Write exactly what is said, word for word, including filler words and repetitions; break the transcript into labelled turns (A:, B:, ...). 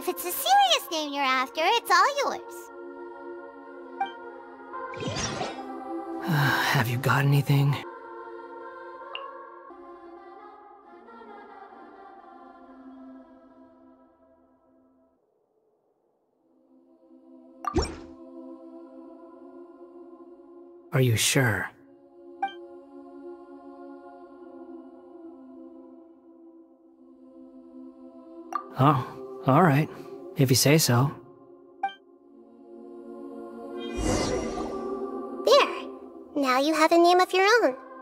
A: If it's a serious name you're after, it's all yours.
B: Have you got anything? Are you sure? Oh, all right. If you say so.
A: There. Now you have a name of your own.